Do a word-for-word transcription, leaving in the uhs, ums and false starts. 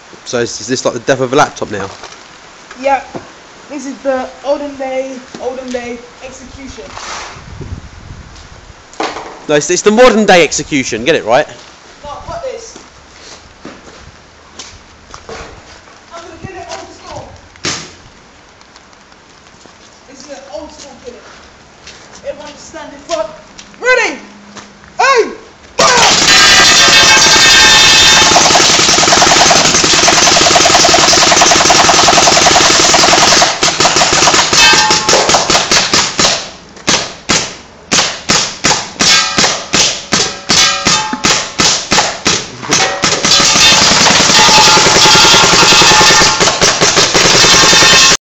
So is, is this like the death of a laptop now? Yep. This is the olden day, olden day execution. No, it's, it's the modern day execution. Get it right.